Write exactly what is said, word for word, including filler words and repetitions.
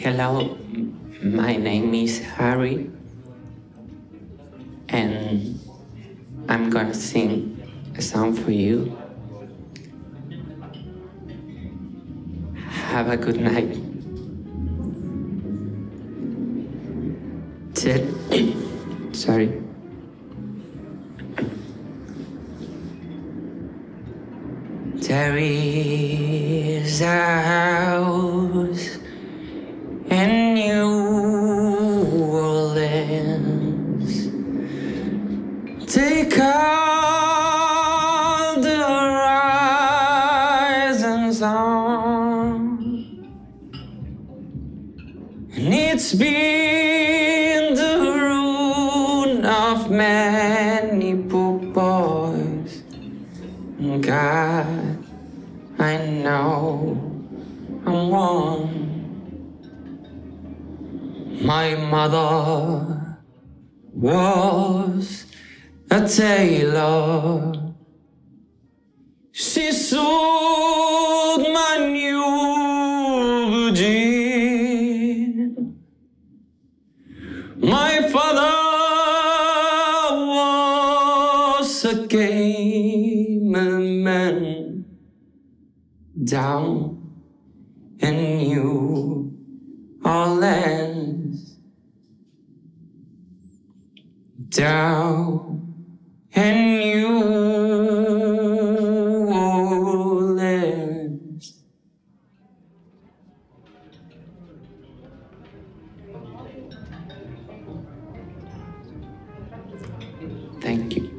Hello, my name is Harry, and I'm gonna sing a song for you. Have a good night. Sorry. There is a house in New Orleans. They call the rising sun, and it's been the ruin of many poor boys. God, I know I'm wrong. My mother was a tailor. She sewed my new blue jeans. My father was a gameman down in New Orleans. Down in New Orleans. Thank you.